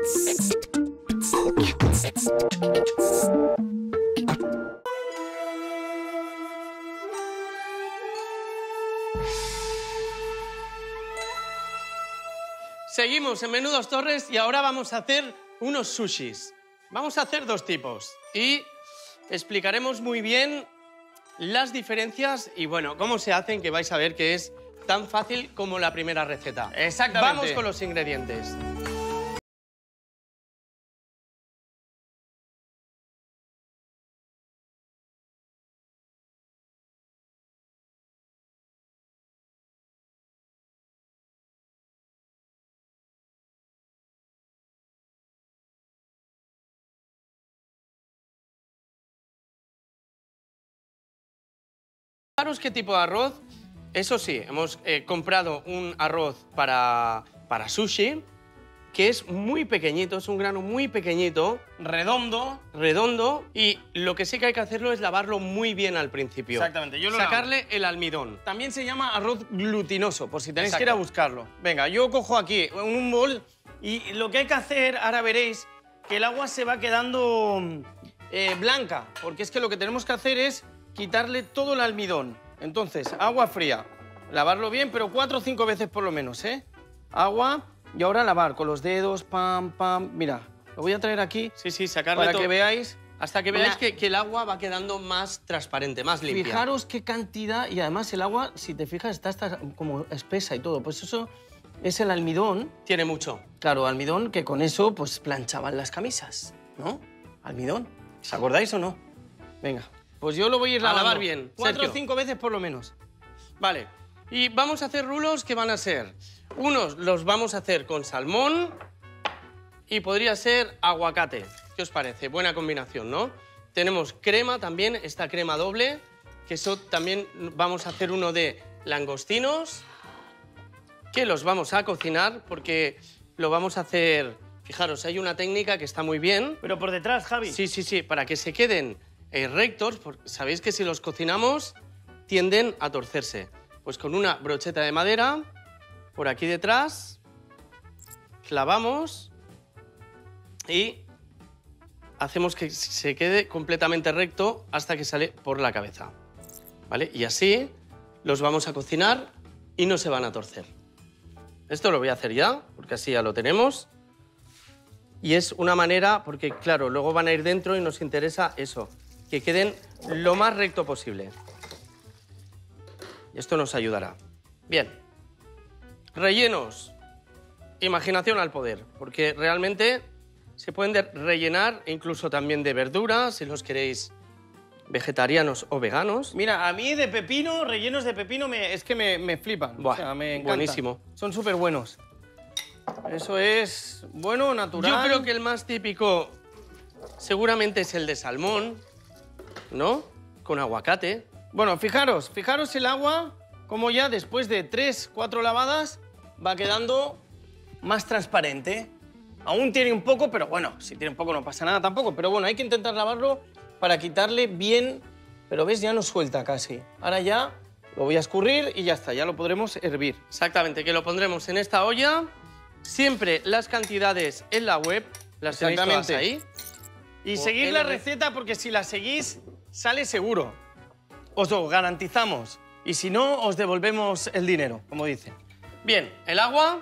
Seguimos en Menudos Torres y ahora vamos a hacer unos sushis. Vamos a hacer dos tipos y explicaremos muy bien las diferencias y, bueno, cómo se hacen, que vais a ver que es tan fácil como la primera receta. Exactamente. Vamos con los ingredientes. Fijaros qué tipo de arroz. Eso sí, hemos comprado un arroz para sushi, que es muy pequeñito, es un grano muy pequeñito, redondo, y lo que sí que hay que hacerlo es lavarlo muy bien al principio. Exactamente, yo lo Sacarle lavo. el almidón. También se llama arroz glutinoso, por si tenéis Exacto. que ir a buscarlo. Venga, yo cojo aquí un bol y lo que hay que hacer, ahora veréis, que el agua se va quedando blanca, porque es que lo que tenemos que hacer es quitarle todo el almidón. Entonces, agua fría, lavarlo bien, pero 4 o 5 veces por lo menos, ¿eh? Agua y ahora lavar con los dedos, pam, pam. Mira, lo voy a traer aquí. Sí, sacarle para todo. que veáis. Hasta que veáis que el agua va quedando más transparente, más limpia. Fijaros qué cantidad, y además el agua, si te fijas, está como espesa y todo. Pues eso es el almidón. Tiene mucho. Claro, almidón, que con eso pues planchaban las camisas, ¿no? Almidón. ¿Os acordáis o no? Venga, pues yo lo voy a ir A lavando. lavar bien, 4 o Sergio. 5 veces por lo menos. Vale, y vamos a hacer rulos que van a ser... Unos los vamos a hacer con salmón y podría ser aguacate. ¿Qué os parece? Buena combinación, ¿no? Tenemos crema también, esta crema doble, que eso también vamos a hacer uno de langostinos, que los vamos a cocinar porque lo vamos a hacer... Fijaros, hay una técnica que está muy bien. Pero por detrás, Javi. Sí, para que se queden rectos, porque sabéis que si los cocinamos tienden a torcerse. Pues con una brocheta de madera, por aquí detrás, clavamos y hacemos que se quede completamente recto hasta que sale por la cabeza, ¿vale? Y así los vamos a cocinar y no se van a torcer. Esto lo voy a hacer ya, porque así ya lo tenemos. Y es una manera, porque claro, luego van a ir dentro y nos interesa eso, que queden lo más recto posible. Y esto nos ayudará. Bien. Rellenos. Imaginación al poder, porque realmente se pueden rellenar incluso también de verduras, si los queréis vegetarianos o veganos. Mira, a mí de pepino, rellenos de pepino, es que me flipan. Buah, o sea, me encantan. buenísimo. Son súper buenos. Eso es bueno, natural. Yo creo que el más típico seguramente es el de salmón, ¿no? Con aguacate. Bueno, fijaros el agua, como ya después de 3, 4 lavadas va quedando más transparente. Aún tiene un poco, pero bueno, si tiene un poco no pasa nada tampoco. Pero bueno, hay que intentar lavarlo para quitarle bien, pero ves, ya no suelta casi. Ahora ya lo voy a escurrir y ya está, ya lo podremos hervir. Exactamente, que lo pondremos en esta olla. Siempre las cantidades en la web, las tenéis todas ahí. Y O seguid en la la receta porque si la seguís, sale seguro. Os lo garantizamos. Y si no, os devolvemos el dinero, como dicen. Bien, el agua.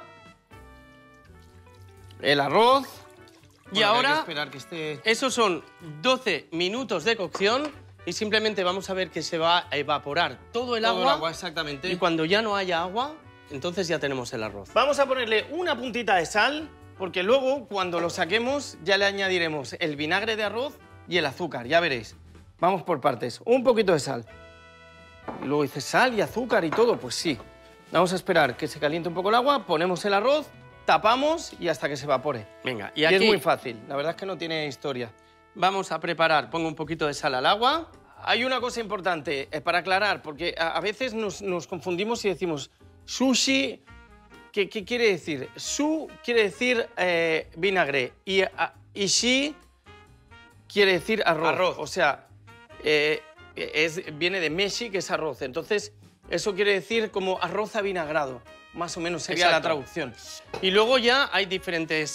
El arroz. Y ahora, hay que esperar que esté... esos son 12 minutos de cocción y simplemente vamos a ver que se va a evaporar todo el agua. Exactamente. Y cuando ya no haya agua, entonces ya tenemos el arroz. Vamos a ponerle una puntita de sal, porque luego, cuando lo saquemos, ya le añadiremos el vinagre de arroz y el azúcar, ya veréis. Vamos por partes. Un poquito de sal. Y luego dices, sal y azúcar y todo, pues sí. Vamos a esperar que se caliente un poco el agua, ponemos el arroz, tapamos y hasta que se evapore. Venga, Y es muy fácil, la verdad es que no tiene historia. Vamos a preparar, pongo un poquito de sal al agua. Hay una cosa importante para aclarar, porque a veces nos confundimos y decimos sushi, ¿qué quiere decir? Su quiere decir vinagre y shi quiere decir arroz. O sea, viene de meshi, que es arroz. Entonces, eso quiere decir como arroz avinagrado. Más o menos sería la Exacto. traducción. Y luego ya hay diferentes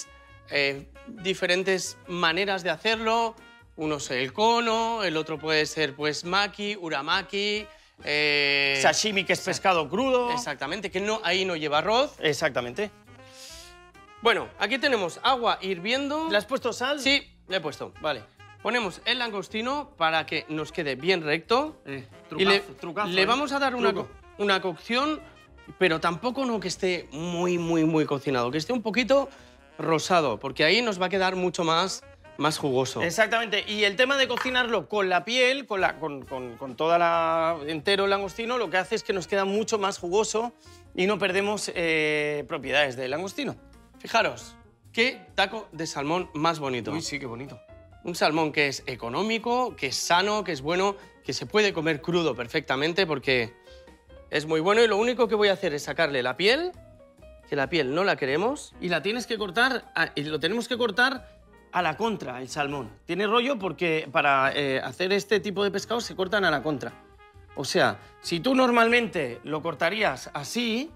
diferentes maneras de hacerlo. Uno es el cono, el otro puede ser pues maki, uramaki... sashimi, que es pescado crudo. Exactamente, que no, ahí no lleva arroz. Exactamente. Bueno, aquí tenemos agua hirviendo. ¿Le has puesto sal? Sí, le he puesto. Vale. Ponemos el langostino para que nos quede bien recto. Trucazo, le vamos a dar una cocción, pero tampoco no que esté muy cocinado, que esté un poquito rosado, porque ahí nos va a quedar mucho más jugoso. Exactamente. Y el tema de cocinarlo con la piel, con toda la entero el langostino, lo que hace es que nos queda mucho más jugoso y no perdemos propiedades del langostino. Fijaros, qué taco de salmón más bonito. Uy, sí, qué bonito. Un salmón que es económico, que es sano, que es bueno, que se puede comer crudo perfectamente porque es muy bueno. Y lo único que voy a hacer es sacarle la piel, que la piel no la queremos. Y la tienes que cortar, y lo tenemos que cortar a la contra, el salmón. Tiene rollo porque para hacer este tipo de pescado se cortan a la contra. O sea, si tú normalmente lo cortarías así,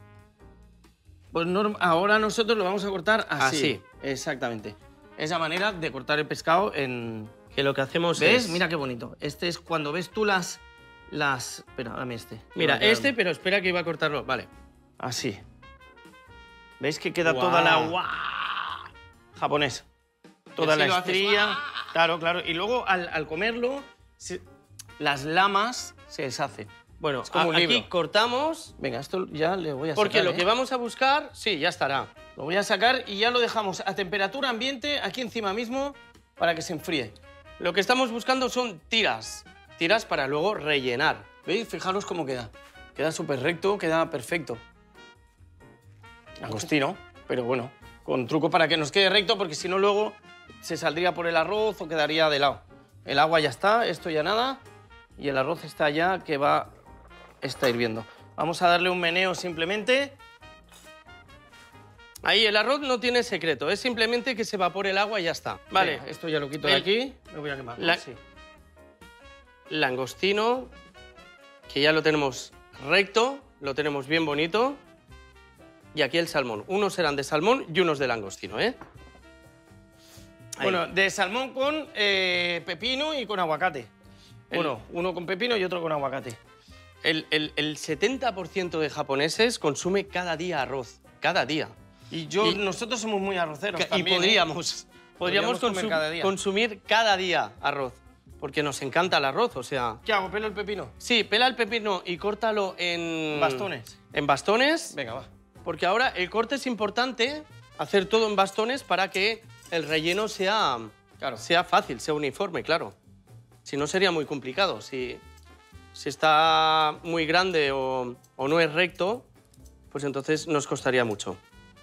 pues ahora nosotros lo vamos a cortar así. Así. Exactamente. Esa manera de cortar el pescado en... Que lo que hacemos ¿Ves? es... Mira qué bonito. Este es cuando ves tú las... Espera, dame este. Mira, este, pero espera que iba a cortarlo. Vale. Así. ¿Veis que queda Guau. toda la... japonés? Toda así la lo haces, estría. Claro, claro. Y luego al comerlo, las lamas se deshacen. Bueno, Es como un aquí libro. cortamos, Venga, esto ya le voy a porque sacar. lo que vamos a buscar, sí, ya estará. Lo voy a sacar y ya lo dejamos a temperatura ambiente aquí encima mismo para que se enfríe. Lo que estamos buscando son tiras para luego rellenar. ¿Veis? Fijaros cómo queda. Queda súper recto, queda perfecto. Agostino, pero bueno, con truco para que nos quede recto, porque si no luego se saldría por el arroz o quedaría de lado. El agua ya está, esto ya nada, y el arroz está ya que está hirviendo. Vamos a darle un meneo simplemente. Ahí el arroz no tiene secreto, es simplemente que se evapore el agua y ya está. Vale, Venga, esto ya lo quito de aquí, me voy a quemar. Sí. Langostino, que ya lo tenemos recto, lo tenemos bien bonito. Y aquí el salmón. Unos serán de salmón y unos de langostino, ¿eh? Ahí. Bueno, de salmón con pepino y con aguacate. Bueno, uno con pepino y otro con aguacate. El 70% de japoneses consume cada día arroz. Cada día. Y nosotros somos muy arroceros Y también, podríamos comer cada día. consumir cada día arroz. Porque nos encanta el arroz, o sea... ¿Qué hago? ¿Pelo el pepino? Sí, pela el pepino y córtalo en... ¿Bastones? En bastones. Venga, va. Porque ahora el corte es importante, hacer todo en bastones para que el relleno sea fácil, sea uniforme, claro. Si no sería muy complicado. Si está muy grande o no es recto, pues entonces nos costaría mucho.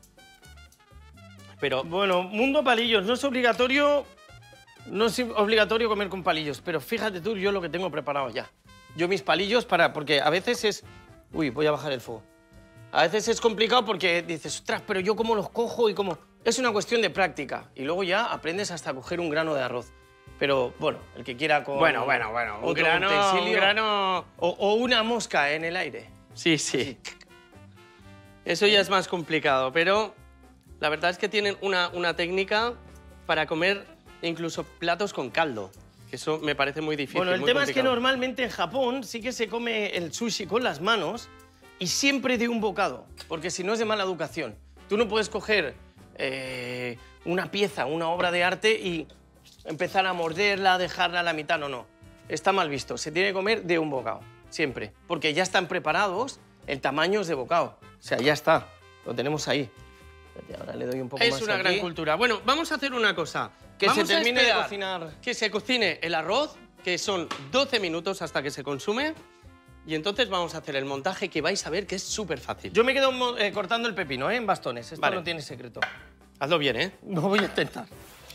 Pero Bueno, mundo palillos. No es obligatorio comer con palillos, pero fíjate tú yo lo que tengo preparado ya. Yo mis palillos porque a veces es... Uy, voy a bajar el fuego. A veces es complicado porque dices, ostras, pero yo cómo los cojo y cómo... Es una cuestión de práctica y luego ya aprendes hasta a coger un grano de arroz. Pero bueno, el que quiera con... Bueno, otro un grano... utensilio, o una mosca en el aire. Sí, sí. Eso ya es más complicado, pero la verdad es que tienen una técnica para comer incluso platos con caldo, que eso me parece muy difícil. Bueno, el muy tema es que complicado. normalmente en Japón sí que se come el sushi con las manos y siempre de un bocado, porque si no es de mala educación. Tú no puedes coger una pieza, una obra de arte y empezar a morderla, dejarla a la mitad. No, no. Está mal visto. Se tiene que comer de un bocado, siempre. Porque ya están preparados, el tamaño es de bocado. O sea, ya está. Lo tenemos ahí. Espérate, ahora le doy un poco más Es una aquí. gran cultura. Bueno, vamos a hacer una cosa. Que Vamos se a termine de esperar cocinar. Que se cocine el arroz, que son 12 minutos hasta que se consume. Y entonces vamos a hacer el montaje que vais a ver que es súper fácil. Yo me quedo cortando el pepino, en bastones. Esto Vale. no tiene secreto. Hazlo bien, ¿eh? No voy a intentar.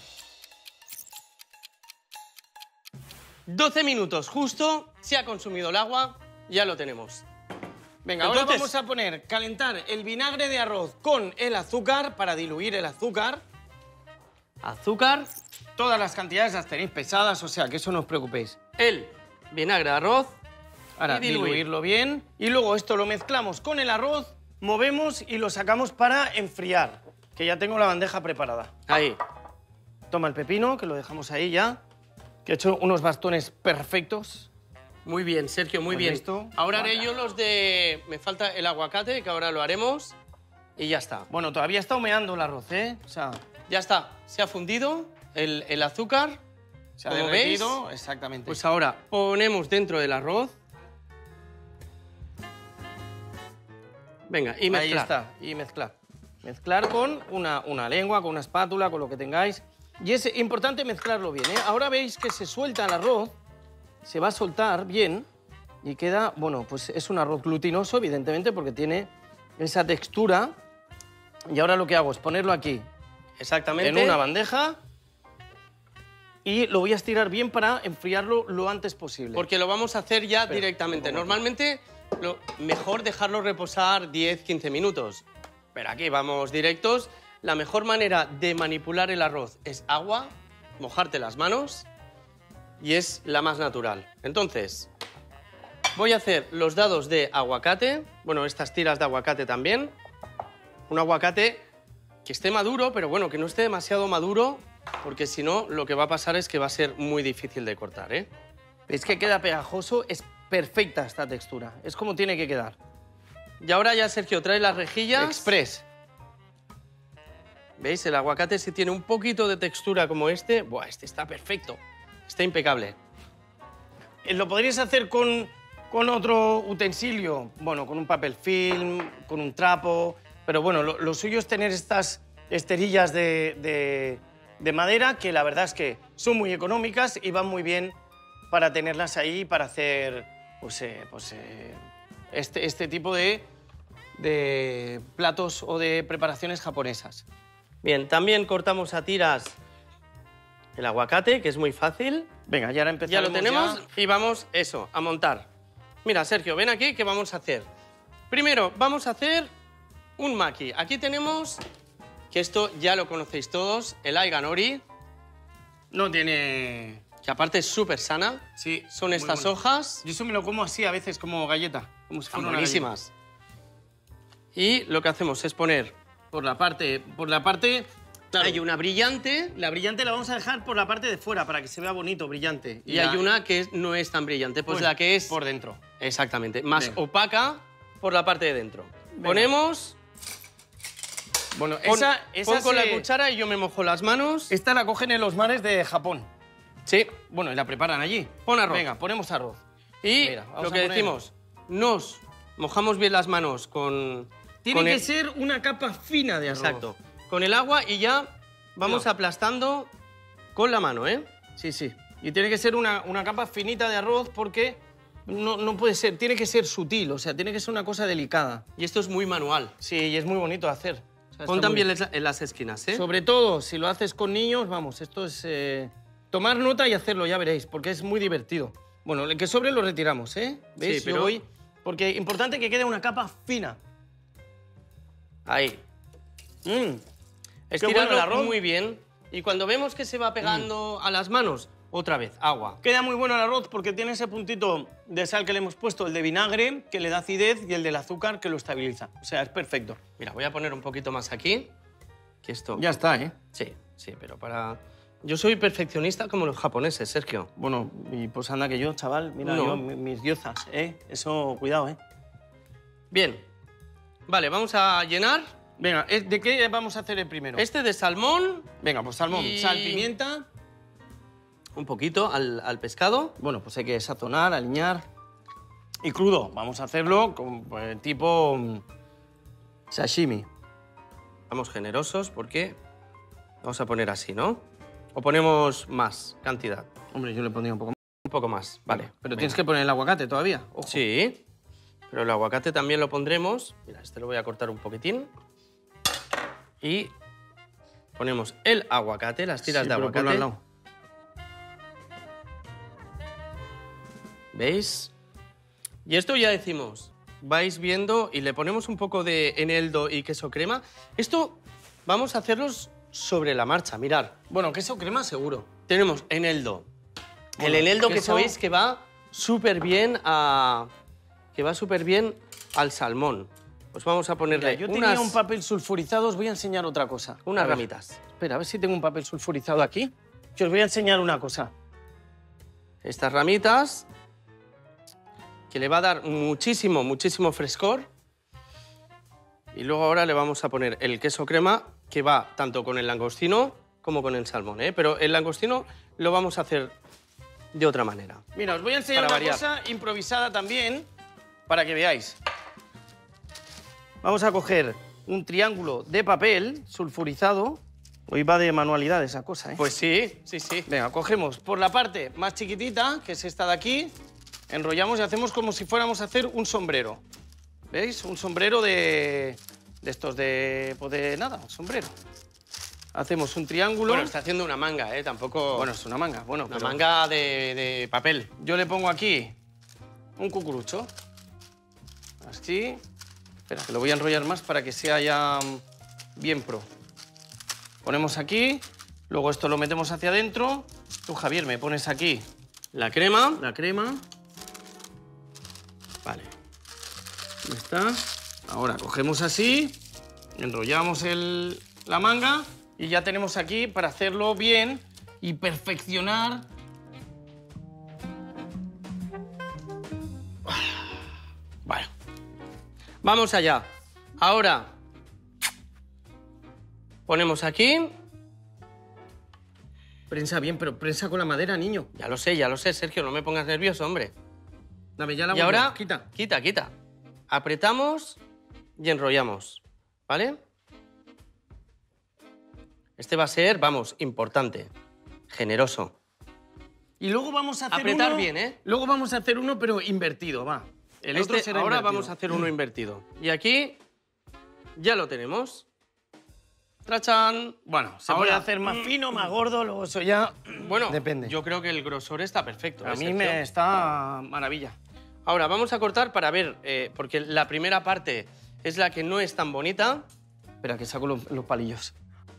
12 minutos justo, se ha consumido el agua, ya lo tenemos. Venga, ahora Entonces- vamos a calentar el vinagre de arroz con el azúcar para diluir el azúcar. Azúcar, Todas las cantidades las tenéis pesadas, o sea que eso no os preocupéis. el vinagre de arroz. Ahora, Y diluir. diluirlo bien. Y luego esto lo mezclamos con el arroz, movemos y lo sacamos para enfriar. que ya tengo la bandeja preparada. Ahí. Toma el pepino, que lo dejamos ahí ya, que he hecho unos bastones perfectos. Muy bien, Sergio, muy Pues bien. listo. Ahora haré yo los de... Me falta el aguacate, que ahora lo haremos. Y ya está. Bueno, todavía está humeando el arroz, ¿eh? O sea, Ya está. Se ha fundido el azúcar. se ha Como derretido. veis, Exactamente. Pues ahora ponemos dentro del arroz. Venga, y mezclar. Ahí está, y mezclar. Mezclar con una lengua, con una espátula, con lo que tengáis. Y es importante mezclarlo bien, ¿eh? Ahora veis que se suelta el arroz, se va a soltar bien y queda, bueno, pues es un arroz glutinoso, evidentemente, porque tiene esa textura. Y ahora lo que hago es ponerlo aquí Exactamente. en una bandeja y lo voy a estirar bien para enfriarlo lo antes posible. Porque lo vamos a hacer ya directamente. Normalmente, lo mejor dejarlo reposar 10-15 minutos. Pero aquí vamos directos. La mejor manera de manipular el arroz es agua, mojarte las manos y es la más natural. Entonces, voy a hacer los dados de aguacate. Bueno, estas tiras de aguacate también. Un aguacate que esté maduro, pero bueno, que no esté demasiado maduro, porque si no, lo que va a pasar es que va a ser muy difícil de cortar, ¿eh? ¿Veis que queda pegajoso? Es perfecta esta textura. Es como tiene que quedar. Y ahora ya, Sergio, trae las rejillas. Express. ¿Veis? El aguacate si tiene un poquito de textura como este, ¡buah! Este está perfecto. Está impecable. Lo podríais hacer con otro utensilio, bueno, con un papel film, con un trapo, pero bueno, lo suyo es tener estas esterillas de madera que la verdad es que son muy económicas y van muy bien para tenerlas ahí para hacer este tipo de platos o de preparaciones japonesas. Bien, también cortamos a tiras el aguacate, que es muy fácil. Venga, ya ahora Ya empezamos. lo tenemos y vamos, eso, a montar. Mira, Sergio, ven aquí, ¿qué vamos a hacer? Primero, vamos a hacer un maki. Aquí tenemos, que esto ya lo conocéis todos, el aiga nori, No tiene... que aparte es súper sana. Sí, Son muy estas bueno. hojas. Yo eso me lo como así a veces como galleta, como si Están fuera una buenísimas. Y lo que hacemos es poner, Por la parte, claro, hay una brillante la brillante la vamos a dejar por la parte de fuera para que se vea bonito, brillante. y hay una que no es tan brillante, pues la que es por dentro. exactamente más Venga. opaca por la parte de dentro. Venga. Ponemos, Bueno, pon, esa pon con la se- cuchara y yo me mojo las manos. Esta la cogen en los mares de Japón. Sí, Bueno, y la preparan allí. pon arroz. Venga, ponemos arroz. Y Mira, vamos lo a que poner- decimos, nos mojamos bien las manos con... Tiene con que el- ser una capa fina de arroz. Exacto. Con el agua y ya vamos No. aplastando con la mano, ¿eh? Sí, sí. Y tiene que ser una capa finita de arroz porque no puede ser, tiene que ser sutil, o sea, tiene que ser una cosa delicada. Y esto es muy manual. Sí, y es muy bonito de hacer. O sea, Pon está muy también bien. en las esquinas, ¿eh? Sobre todo, si lo haces con niños, vamos, esto es tomar nota y hacerlo, ya veréis, porque es muy divertido. Bueno, el que sobre lo retiramos, ¿eh? ¿Veis? Sí, pero- Yo voy... Porque es importante que quede una capa fina. Ahí. Bueno Estirarlo el arroz. muy bien. Y cuando vemos que se va pegando a las manos, otra vez, agua. Queda muy bueno el arroz porque tiene ese puntito de sal que le hemos puesto, el de vinagre, que le da acidez, y el del azúcar, que lo estabiliza. O sea, es perfecto. Mira, voy a poner un poquito más aquí. Que esto... Ya está, ¿eh? Sí, sí, pero para... Yo soy perfeccionista como los japoneses, Sergio. Bueno, y pues anda que yo, chaval, mira, No. yo, mis diosas, ¿eh? Eso, cuidado, ¿eh? Bien. Vale, vamos a llenar. Venga, ¿de qué vamos a hacer el primero? Este de salmón, Venga, pues salmón, Y- sal, pimienta. un poquito al pescado. Bueno, pues hay que sazonar, aliñar. Y crudo, vamos a hacerlo con tipo sashimi. Vamos generosos porque vamos a poner así, ¿no? O ponemos más cantidad. Hombre, yo le pondría un poco más. Un poco más, vale. Pero tienes que poner el aguacate todavía. Ojo. Sí, pero el aguacate también lo pondremos. Mira, este lo voy a cortar un poquitín. Y ponemos el aguacate, las tiras Sí, de pero ponlo al aguacate. lado. ¿Veis? Y esto ya decimos, vais viendo y le ponemos un poco de eneldo y queso crema. Esto vamos a hacerlos sobre la marcha, mirad. Bueno, queso crema seguro. Tenemos eneldo. Bueno, El eneldo que queso- sabéis que va súper bien al salmón. Pues vamos a ponerle Mira, yo tenía unas, un papel sulfurizado, os voy a enseñar otra cosa. unas A ver, ramitas. Espera, a ver si tengo un papel sulfurizado aquí. Que os voy a enseñar una cosa. Estas ramitas, que le va a dar muchísimo, muchísimo frescor. Y luego ahora le vamos a poner el queso crema, que va tanto con el langostino como con el salmón, ¿eh? Pero el langostino lo vamos a hacer de otra manera. Mira, os voy a enseñar Para una variar. cosa improvisada también, para que veáis. Vamos a coger un triángulo de papel sulfurizado. Hoy va de manualidad esa cosa, ¿eh? Pues sí, sí, sí. Venga, cogemos por la parte más chiquitita, que es esta de aquí, enrollamos y hacemos como si fuéramos a hacer un sombrero. ¿Veis? Un sombrero de estos pues de nada, un sombrero. Hacemos un triángulo. Bueno, está haciendo una manga, ¿eh? Tampoco... Bueno, es una manga. Bueno, una pero manga de papel. yo le pongo aquí un cucurucho. Así. Espera, que lo voy a enrollar más para que sea ya bien pro. Ponemos aquí, luego esto lo metemos hacia adentro. Tú, Javier, me pones aquí La crema. la crema. Vale. Ya está. Ahora cogemos así, enrollamos la manga y ya tenemos aquí para hacerlo bien y perfeccionar. Bueno, vamos allá. Ahora ponemos aquí. Prensa bien, pero prensa con la madera, niño. Ya lo sé, Sergio, no me pongas nervioso, hombre. Dame ya la Y ahora, quita. quita. Apretamos y enrollamos, ¿vale? Este va a ser, vamos, importante, generoso. Y luego vamos a hacer Apretar uno. bien, ¿eh? Luego vamos a hacer uno, pero invertido, va. El otro será ahora invertido. vamos a hacer uno invertido. Y aquí ya lo tenemos. ¡Trachán! Bueno, se Ahora- puede hacer más fino, más gordo, luego eso ya. Bueno, Depende. yo creo que el grosor está perfecto. A ¿eh, mí Sergio? me está maravilla. Ahora, vamos a cortar para ver, porque la primera parte es la que no es tan bonita. Espera, que saco los palillos.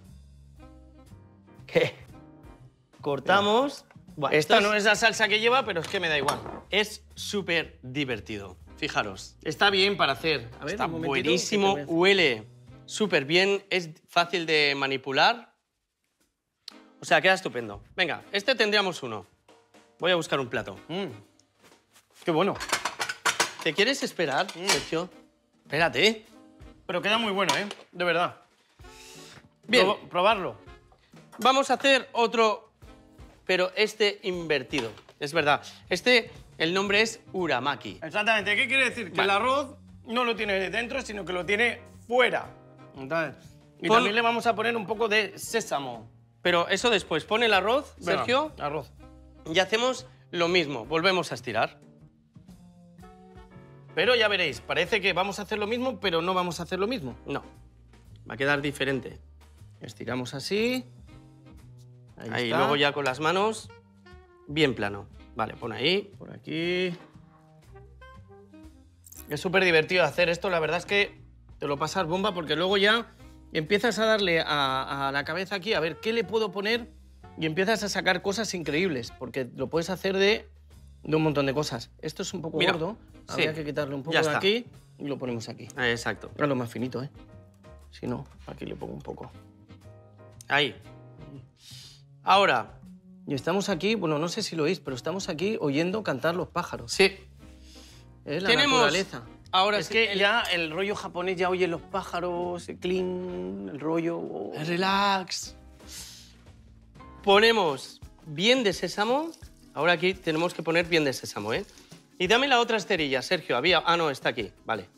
¿Qué? Cortamos. Buah, Esta esto no es la salsa que lleva, pero es que me da igual. es súper divertido. Fijaros. Está bien para hacer. A ver, Está un momentito, buenísimo, que te voy huele súper bien, es fácil de manipular. O sea, queda estupendo. Venga, este tendríamos uno. Voy a buscar un plato. Qué bueno. ¿Te quieres esperar, Sergio? Espérate. Pero queda muy bueno, ¿eh? De verdad. Bien. Probarlo. Vamos a hacer otro, pero este invertido. Es verdad. Este, el nombre es uramaki. Exactamente. ¿Qué quiere decir? Que Vale. el arroz no lo tiene dentro, sino que lo tiene fuera. Entonces, y Pon- también le vamos a poner un poco de sésamo. Pero eso después. Pon el arroz, Venga, Sergio, arroz. y hacemos lo mismo. Volvemos a estirar. Pero ya veréis, parece que vamos a hacer lo mismo, pero no vamos a hacer lo mismo. No, va a quedar diferente. Estiramos así. Ahí, está. luego ya con las manos, bien plano. Vale, pon ahí. Por aquí. Es súper divertido hacer esto, la verdad es que te lo pasas bomba porque luego ya empiezas a darle a la cabeza aquí a ver qué le puedo poner y empiezas a sacar cosas increíbles porque lo puedes hacer de un montón de cosas. Esto es un poco Mira, gordo, sí, habría que quitarle un poco ya de está. aquí y lo ponemos aquí. Exacto. Es lo más finito, ¿eh? Si no, aquí le pongo un poco. Ahí. Ahora, Y estamos aquí, bueno, no sé si lo oís, pero estamos aquí oyendo cantar los pájaros. sí. Es la Tenemos- naturaleza. Ahora Es sí, que ya el rollo japonés ya oye los pájaros, el clean, el rollo. Relax. Ponemos bien de sésamo. Ahora aquí tenemos que poner bien de sésamo, ¿eh? Y dame la otra esterilla, Sergio. Había... Ah, no, está aquí. Vale.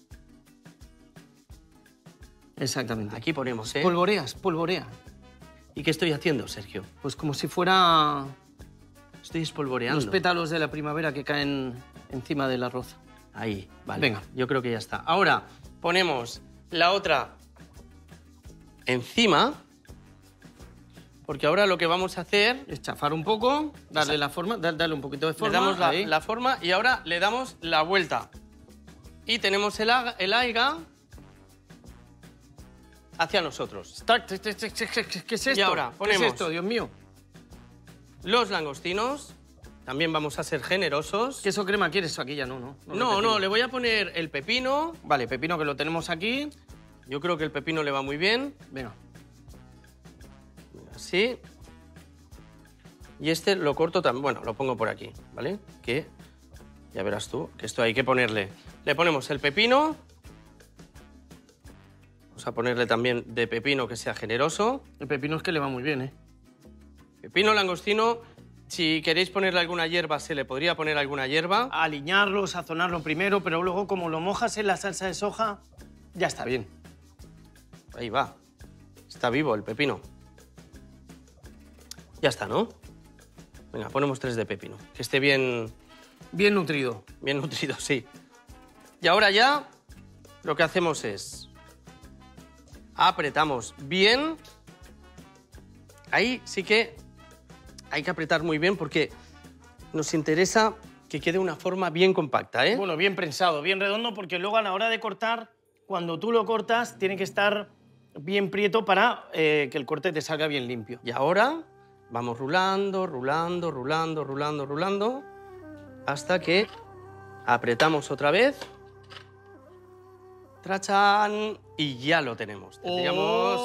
Exactamente. Aquí ponemos, ¿eh? Polvoreas, polvorea. ¿Y qué estoy haciendo, Sergio? Pues como si fuera Estoy espolvoreando. los pétalos de la primavera que caen encima del arroz. Ahí, vale. Venga. Yo creo que ya está. Ahora ponemos la otra encima, porque ahora lo que vamos a hacer... Es chafar un poco, darle la forma, darle un poquito de Le forma. damos ahí. la forma y ahora le damos la vuelta. Y tenemos el aiga hacia nosotros. ¿Qué es esto? Y ahora ¿Qué ponemos- es esto, Dios mío? Los langostinos También vamos a ser generosos. ¿Queso crema quieres? Aquí ya no. No, le voy a poner el pepino. Vale, pepino que lo tenemos aquí. Yo creo que el pepino le va muy bien. Venga. Así. Y este lo corto también. Bueno, lo pongo por aquí, ¿vale? Que ya verás tú que esto hay que ponerle. Le ponemos el pepino. Vamos a ponerle también de pepino que sea generoso. El pepino es que le va muy bien, ¿eh? Pepino langostino. Si queréis ponerle alguna hierba, se le podría poner alguna hierba. Aliñarlo, sazonarlo primero, pero luego como lo mojas en la salsa de soja, ya está bien. Ahí va. Está vivo el pepino. Ya está, ¿no? Venga, ponemos 3 de pepino. Que esté bien... Bien nutrido. Bien nutrido, sí. Y ahora ya lo que hacemos es... Apretamos bien. Ahí sí que hay que apretar muy bien porque nos interesa que quede una forma bien compacta, ¿eh? Bueno, bien prensado, bien redondo, porque luego a la hora de cortar, cuando tú lo cortas, tiene que estar bien prieto para que el corte te salga bien limpio. Y ahora vamos rulando, rulando, rulando, rulando, rulando, hasta que apretamos otra vez. ¡Trachán! Y ya lo tenemos. Tendríamos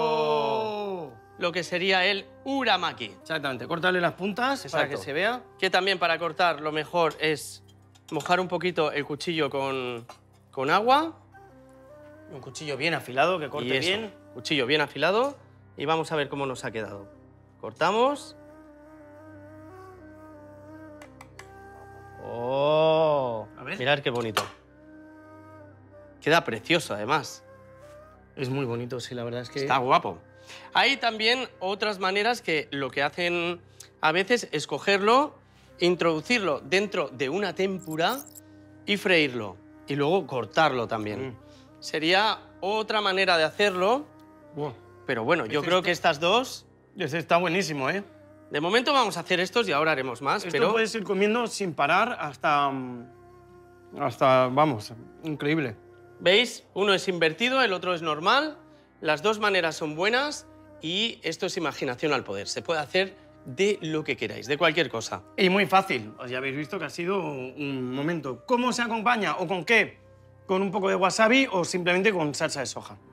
lo que sería el uramaki. Exactamente, córtale las puntas para que se vea. Que también para cortar lo mejor es mojar un poquito el cuchillo con agua. Un cuchillo bien afilado, que corte bien. Cuchillo bien afilado. Y vamos a ver cómo nos ha quedado. Cortamos. ¡Oh! A ver. Mirad qué bonito. Queda precioso, además. Es muy bonito, sí, la verdad es que... Está guapo. Hay también otras maneras que lo que hacen a veces es cogerlo, introducirlo dentro de una témpura y freírlo. Y luego cortarlo también. Sería otra manera de hacerlo. Wow. Pero bueno, yo creo que estas dos... Ese está buenísimo, ¿eh? De momento vamos a hacer estos y ahora haremos más, Esto pero... puedes ir comiendo sin parar hasta, vamos, increíble. ¿Veis? Uno es invertido, el otro es normal. Las dos maneras son buenas y esto es imaginación al poder. Se puede hacer de lo que queráis, de cualquier cosa. Y muy fácil. Os ya habéis visto que ha sido un momento. ¿Cómo se acompaña o con qué? ¿Con un poco de wasabi o simplemente con salsa de soja?